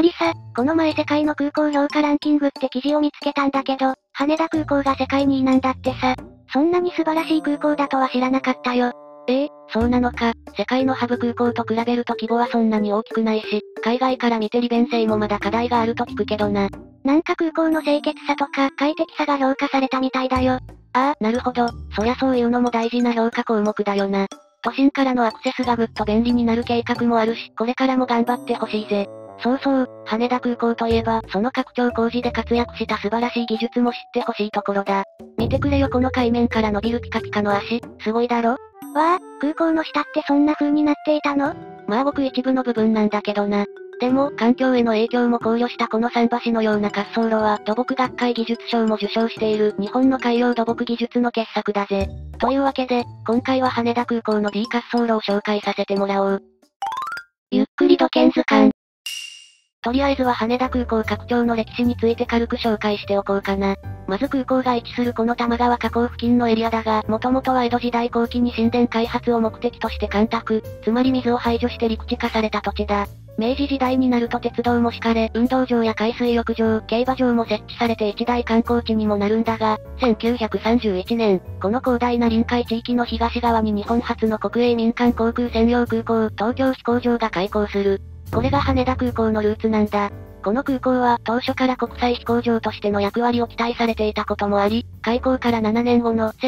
りさ、この前世界の空港評価ランキングって記事を見つけたんだけど、羽田空港が世界2位なんだってさ。そんなに素晴らしい空港だとは知らなかったよ。 そうなのか。世界のハブ空港と比べると規模はそんなに大きくないし、海外から見て利便性もまだ課題があると聞くけどな。 なんか空港の清潔さとか快適さが評価されたみたいだよ。 ああ、なるほど。そりゃそういうのも大事な評価項目だよな。都心からのアクセスがぐっと便利になる計画もあるし、これからも頑張ってほしいぜ。そうそう、羽田空港といえば、その拡張工事で活躍した素晴らしい技術も知ってほしいところだ。見てくれよこの海面から伸びるピカピカの足、すごいだろ？ わあ、空港の下ってそんな風になっていたの？ まあごく一部の部分なんだけどな。でも、環境への影響も考慮したこの桟橋のような滑走路は土木学会技術賞も受賞している日本の海洋土木技術の傑作だぜ。というわけで、今回は羽田空港の D 滑走路を紹介させてもらおう。ゆっくり土建図鑑。とりあえずは羽田空港拡張の歴史について軽く紹介しておこうかな。まず空港が位置するこの玉川河口付近のエリアだが、もともとは江戸時代後期に神殿開発を目的として干拓、つまり水を排除して陸地化された土地だ。明治時代になると鉄道も敷かれ、運動場や海水浴場、競馬場も設置されて一大観光地にもなるんだが、1931年、この広大な臨海地域の東側に日本初の国営民間航空専用空港、東京飛行場が開港する。これが羽田空港のルーツなんだ。この空港は当初から国際飛行場としての役割を期待されていたこともあり、開港から7年後の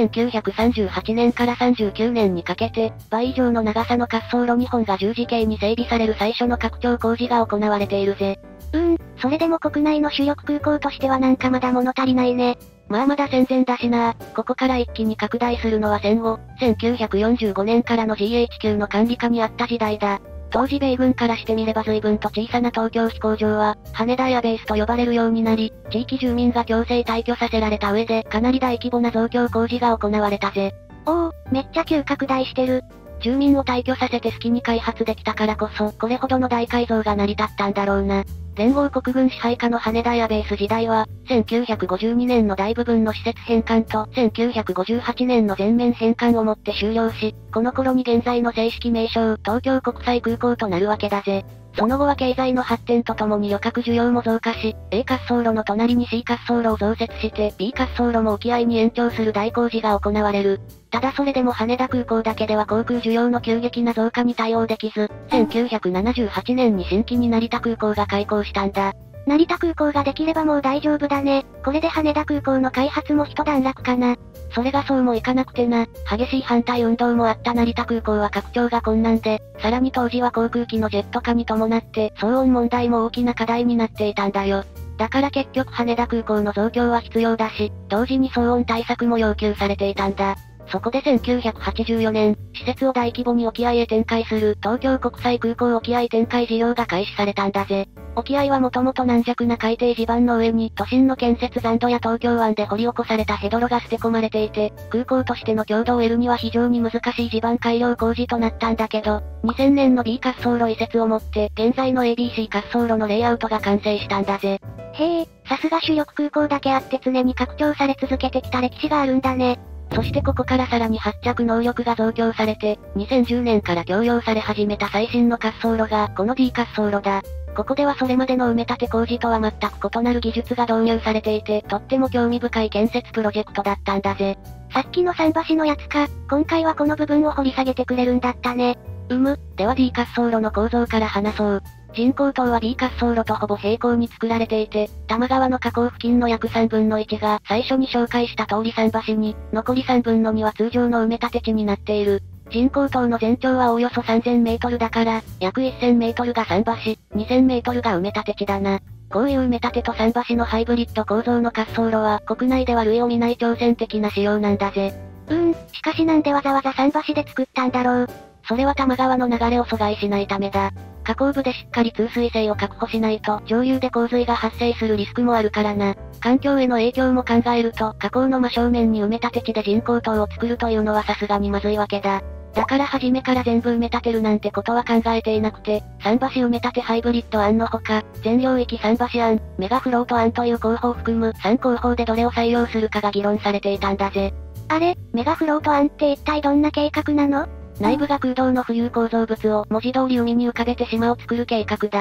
1938年から39年にかけて、倍以上の長さの滑走路2本が十字形に整備される最初の拡張工事が行われているぜ。 それでも国内の主力空港としてはなんかまだ物足りないね。 まあまだ戦前だしな。ここから一気に拡大するのは戦後、1945年からの GHQ の管理下にあった時代だ。当時米軍からしてみれば随分と小さな東京飛行場は、羽田エアベースと呼ばれるようになり、地域住民が強制退去させられた上で、かなり大規模な増強工事が行われたぜ。 めっちゃ急拡大してる。 住民を退去させて好きに開発できたからこそ、これほどの大改造が成り立ったんだろうな。連合国軍支配下の羽田エアベース時代は、1952年の大部分の施設返還と、1958年の全面返還をもって終了し、この頃に現在の正式名称、東京国際空港となるわけだぜ。その後は経済の発展とともに旅客需要も増加し、A 滑走路の隣に C 滑走路を増設して、B 滑走路も沖合に延長する大工事が行われる。ただそれでも羽田空港だけでは航空需要の急激な増加に対応できず、1978年に新規に成田空港が開港したんだ。 成田空港ができればもう大丈夫だね。これで羽田空港の開発も一段落かな。 それがそうもいかなくてな、激しい反対運動もあった成田空港は拡張が困難で、さらに当時は航空機のジェット化に伴って、騒音問題も大きな課題になっていたんだよ。だから結局羽田空港の増強は必要だし、同時に騒音対策も要求されていたんだ。そこで1984年、施設を大規模に沖合へ展開する東京国際空港沖合展開事業が開始されたんだぜ。沖合はもともと軟弱な海底地盤の上に都心の建設残土や東京湾で掘り起こされたヘドロが捨て込まれていて、空港としての強度を得るには非常に難しい地盤改良工事となったんだけど、2000年の B 滑走路移設をもって、現在の ABC 滑走路のレイアウトが完成したんだぜ。 へえ、さすが主力空港だけあって常に拡張され続けてきた歴史があるんだね。 そしてここからさらに発着能力が増強されて、2010年から供用され始めた最新の滑走路がこの D 滑走路だ。ここではそれまでの埋め立て工事とは全く異なる技術が導入されていて、とっても興味深い建設プロジェクトだったんだぜ。 さっきの桟橋のやつか、今回はこの部分を掘り下げてくれるんだったね。 では D 滑走路の構造から話そう。人工島は B 滑走路とほぼ平行に作られていて、多摩川の河口付近の約3分の1が最初に紹介した通り桟橋に、残り3分の2は通常の埋め立て地になっている。人工島の全長はおよそ3000メートルだから、約1000メートルが桟橋、2000メートルが埋め立て地だな。こういう埋め立てと桟橋のハイブリッド構造の滑走路は国内では類を見ない挑戦的な仕様なんだぜ。 しかしなんでわざわざ桟橋で作ったんだろう。 それは多摩川の流れを阻害しないためだ。河口部でしっかり通水性を確保しないと上流で洪水が発生するリスクもあるからな。環境への影響も考えると河口の真正面に埋め立て地で人工島を作るというのはさすがにまずいわけだ。だから初めから全部埋め立てるなんてことは考えていなくて、桟橋埋め立てハイブリッド案のほか、全領域桟橋案、メガフロート案という候補を含む3候補でどれを採用するかが議論されていたんだぜ。 あれ、メガフロート案って一体どんな計画なの？ 内部が空洞の浮遊構造物を文字通り海に浮かべて島を作る計画だ。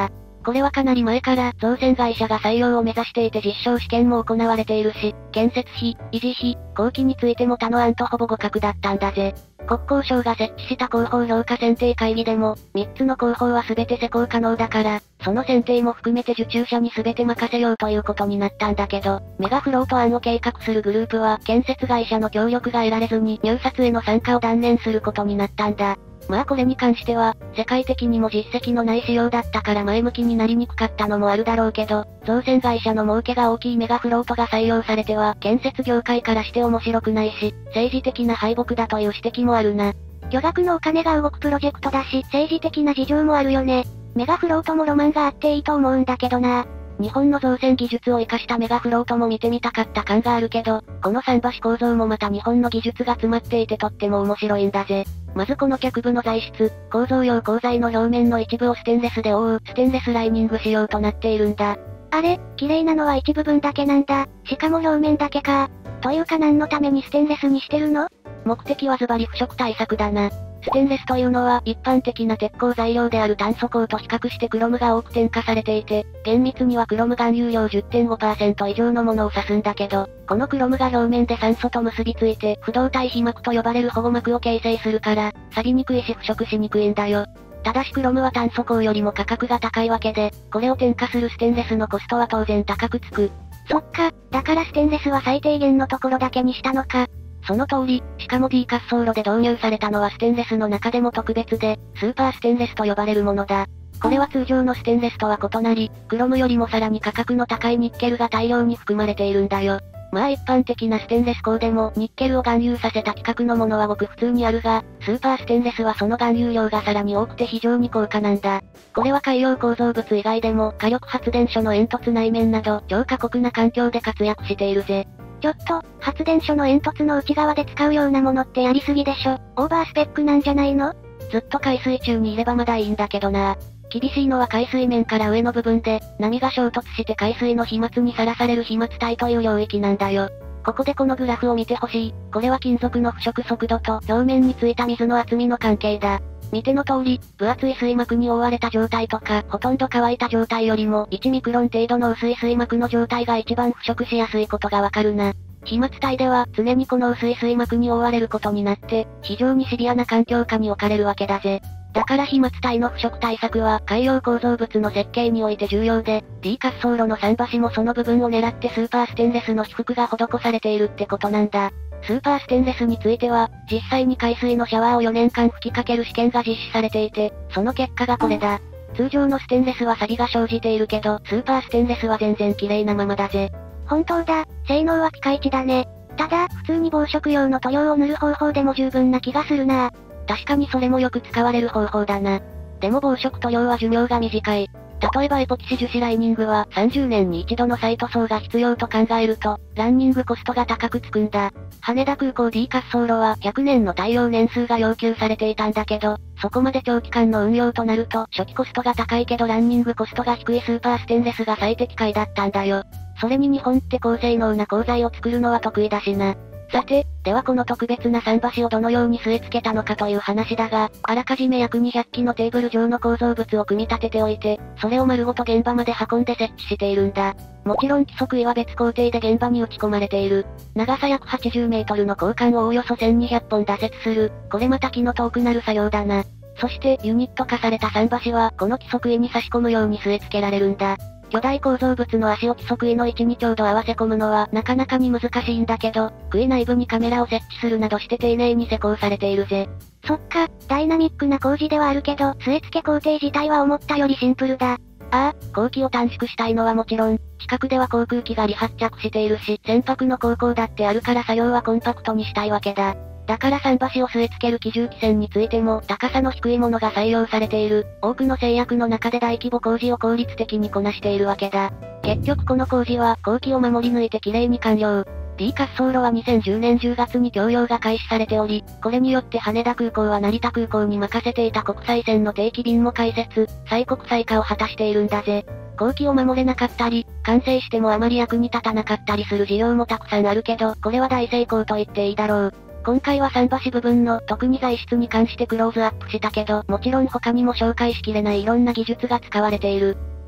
これはかなり前から造船会社が採用を目指していて実証試験も行われているし、建設費、維持費、工期についても他の案とほぼ互角だったんだぜ。国交省が設置した広報評価選定会議でも、3つの広報は全て施行可能だから、その選定も含めて受注者に全て任せようということになったんだけど、メガフロート案を計画するグループは、建設会社の協力が得られずに入札への参加を断念することになったんだ。まあこれに関しては、世界的にも実績のない仕様だったから前向きになりにくかったのもあるだろうけど、造船会社の儲けが大きいメガフロートが採用されては、建設業界からして面白くないし、政治的な敗北だという指摘もあるな。 巨額のお金が動くプロジェクトだし、政治的な事情もあるよね。メガフロートもロマンがあっていいと思うんだけどな。 日本の造船技術を活かしたメガフロートも見てみたかった感があるけど、この桟橋構造もまた日本の技術が詰まっていてとっても面白いんだぜ。まずこの脚部の材質、構造用鋼材の表面の一部をステンレスで覆うステンレスライニング仕様となっているんだ。 あれ、綺麗なのは一部分だけなんだ。しかも表面だけか。というか何のためにステンレスにしてるの？ 目的はズバリ腐食対策だな。ステンレスというのは一般的な鉄鋼材料である炭素鋼と比較してクロムが多く添加されていて、厳密にはクロム含有量 10.5% 以上のものを指すんだけど、このクロムが表面で酸素と結びついて不動体皮膜と呼ばれる保護膜を形成するから、錆びにくいし腐食しにくいんだよ。ただしクロムは炭素鋼よりも価格が高いわけで、これを添加するステンレスのコストは当然高くつく。 そっか、だからステンレスは最低限のところだけにしたのか。 その通り、しかも D 滑走路で導入されたのはステンレスの中でも特別で、スーパーステンレスと呼ばれるものだ。これは通常のステンレスとは異なり、クロムよりもさらに価格の高いニッケルが大量に含まれているんだよ。まあ一般的なステンレス鋼でもニッケルを含有させた規格のものはごく普通にあるが、スーパーステンレスはその含有量がさらに多くて非常に高価なんだ。これは海洋構造物以外でも火力発電所の煙突内面など超過酷な環境で活躍しているぜ。 ちょっと、発電所の煙突の内側で使うようなものってやりすぎでしょ。オーバースペックなんじゃないの？ ずっと海水中にいればまだいいんだけどな。厳しいのは海水面から上の部分で、波が衝突して海水の飛沫にさらされる飛沫体という領域なんだよ。ここでこのグラフを見てほしい。これは金属の腐食速度と表面についた水の厚みの関係だ。見ての通り、分厚い水膜に覆われた状態とか、ほとんど乾いた状態よりも1ミクロン程度の薄い水膜の状態が一番腐食しやすいことがわかるな。飛沫体では常にこの薄い水膜に覆われることになって、非常にシビアな環境下に置かれるわけだぜ。だから飛沫体の腐食対策は海洋構造物の設計において重要で、D 滑走路の桟橋もその部分を狙ってスーパーステンレスの被覆が施されているってことなんだ。スーパーステンレスについては、実際に海水のシャワーを4年間吹きかける試験が実施されていて、その結果がこれだ。通常のステンレスは錆が生じているけど、スーパーステンレスは全然綺麗なままだぜ。 本当だ、性能はピカイチだね。ただ、普通に防食用の塗料を塗る方法でも十分な気がするな。 確かにそれもよく使われる方法だな。でも防食塗料は寿命が短い。例えばエポキシ樹脂ライニングは30年に一度の再塗装が必要と考えると、ランニングコストが高くつくんだ。羽田空港 D 滑走路は100年の耐用年数が要求されていたんだけど、そこまで長期間の運用となると初期コストが高いけどランニングコストが低いスーパーステンレスが最適解だったんだよ。それに日本って高性能な鋼材を作るのは得意だしな。さて、ではこの特別な桟橋をどのように据え付けたのかという話だが、あらかじめ約200機のテーブル状の構造物を組み立てておいて、それを丸ごと現場まで運んで設置しているんだ。もちろん規則位は別工程で現場に打ち込まれている。長さ約80メートルの鋼管をおよそ1200本打設する。これまた気の遠くなる作業だな。そしてユニット化された桟橋はこの規則位に差し込むように据え付けられるんだ。巨大構造物の足を規則位の位置にちょうど合わせ込むのはなかなかに難しいんだけど、杭内部にカメラを設置するなどして丁寧に施工されているぜ。 そっか、ダイナミックな工事ではあるけど、据え付け工程自体は思ったよりシンプルだ。 ああ、工期を短縮したいのはもちろん、近くでは航空機が離発着しているし、船舶の航行だってあるから作業はコンパクトにしたいわけだ。だから桟橋を据え付ける機重機船についても高さの低いものが採用されている。多くの制約の中で大規模工事を効率的にこなしているわけだ。結局この工事は工期を守り抜いて綺麗に完了。D 滑走路は2010年10月に供用が開始されており、これによって羽田空港は成田空港に任せていた国際線の定期便も開設、再国際化を果たしているんだぜ。工期を守れなかったり、完成してもあまり役に立たなかったりする事業もたくさんあるけど、これは大成功と言っていいだろう。今回は桟橋部分の特に材質に関してクローズアップしたけど、もちろん他にも紹介しきれないいろんな技術が使われている。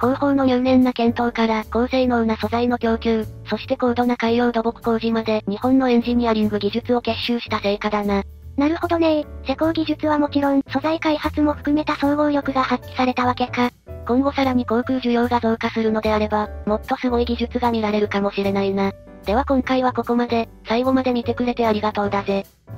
広報の入念な検討から高性能な素材の供給、そして高度な海洋土木工事まで日本のエンジニアリング技術を結集した成果だな。 なるほどね。施工技術はもちろん素材開発も含めた総合力が発揮されたわけか。 今後さらに航空需要が増加するのであれば、もっとすごい技術が見られるかもしれないな。では今回はここまで、最後まで見てくれてありがとうだぜ。